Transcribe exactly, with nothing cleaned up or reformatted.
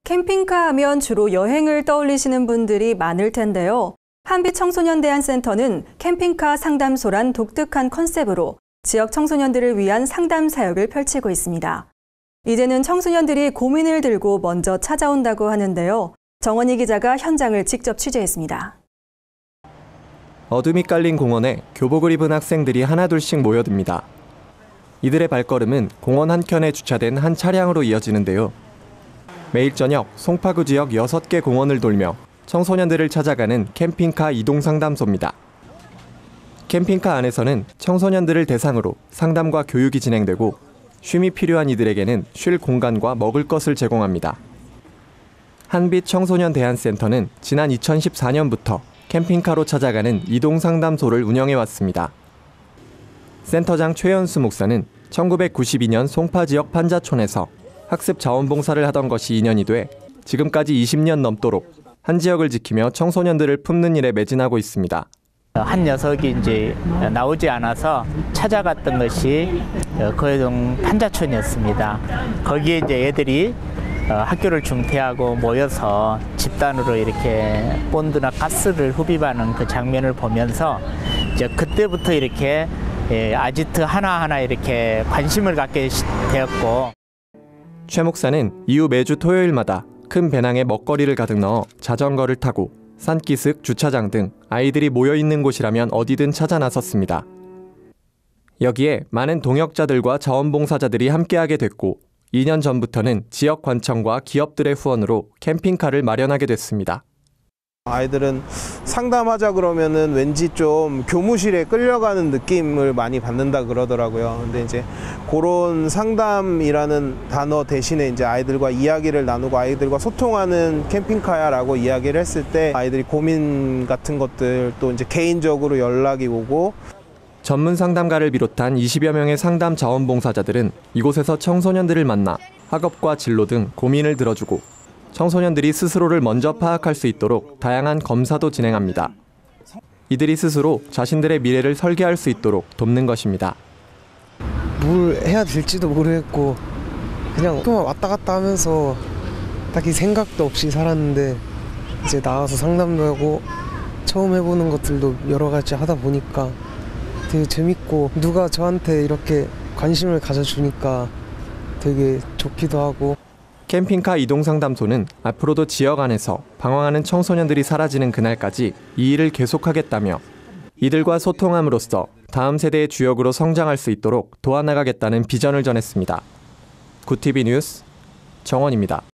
캠핑카 하면 주로 여행을 떠올리시는 분들이 많을 텐데요. 한빛청소년대안센터는 캠핑카 상담소란 독특한 컨셉으로 지역 청소년들을 위한 상담 사역을 펼치고 있습니다. 이제는 청소년들이 고민을 들고 먼저 찾아온다고 하는데요. 정원희 기자가 현장을 직접 취재했습니다. 어둠이 깔린 공원에 교복을 입은 학생들이 하나둘씩 모여듭니다. 이들의 발걸음은 공원 한켠에 주차된 한 차량으로 이어지는데요. 매일 저녁 송파구 지역 여섯 개 공원을 돌며 청소년들을 찾아가는 캠핑카 이동상담소입니다. 캠핑카 안에서는 청소년들을 대상으로 상담과 교육이 진행되고 쉼이 필요한 이들에게는 쉴 공간과 먹을 것을 제공합니다. 한빛청소년대안센터는 지난 이천십사 년부터 캠핑카로 찾아가는 이동상담소를 운영해왔습니다. 센터장 최연수 목사는 천구백구십이 년 송파 지역 판자촌에서 학습 자원봉사를 하던 것이 인연이 돼 지금까지 이십 년 넘도록 한 지역을 지키며 청소년들을 품는 일에 매진하고 있습니다. 한 녀석이 이제 나오지 않아서 찾아갔던 것이 거해동 판자촌이었습니다. 거기에 이제 애들이 학교를 중퇴하고 모여서 집단으로 이렇게 본드나 가스를 흡입하는 그 장면을 보면서 이제 그때부터 이렇게 아지트 하나하나 이렇게 관심을 갖게 되었고, 최 목사는 이후 매주 토요일마다 큰 배낭에 먹거리를 가득 넣어 자전거를 타고 산기슭, 주차장 등 아이들이 모여있는 곳이라면 어디든 찾아 나섰습니다. 여기에 많은 동역자들과 자원봉사자들이 함께하게 됐고 이 년 전부터는 지역 관청과 기업들의 후원으로 캠핑카를 마련하게 됐습니다. 아이들은 상담하자 그러면은 왠지 좀 교무실에 끌려가는 느낌을 많이 받는다 그러더라고요. 근데 이제 그런 상담이라는 단어 대신에 이제 아이들과 이야기를 나누고 아이들과 소통하는 캠핑카야라고 이야기를 했을 때 아이들이 고민 같은 것들 또 이제 개인적으로 연락이 오고, 전문 상담가를 비롯한 이십여 명의 상담 자원봉사자들은 이곳에서 청소년들을 만나 학업과 진로 등 고민을 들어주고 청소년들이 스스로를 먼저 파악할 수 있도록 다양한 검사도 진행합니다. 이들이 스스로 자신들의 미래를 설계할 수 있도록 돕는 것입니다. 뭘 해야 될지도 모르겠고 그냥 또 왔다 갔다 하면서 딱히 생각도 없이 살았는데 이제 나와서 상담도 하고 처음 해보는 것들도 여러 가지 하다 보니까 되게 재밌고 누가 저한테 이렇게 관심을 가져주니까 되게 좋기도 하고. 캠핑카 이동상담소는 앞으로도 지역 안에서 방황하는 청소년들이 사라지는 그날까지 이 일을 계속하겠다며 이들과 소통함으로써 다음 세대의 주역으로 성장할 수 있도록 도와나가겠다는 비전을 전했습니다. 구티비 뉴스 정원입니다.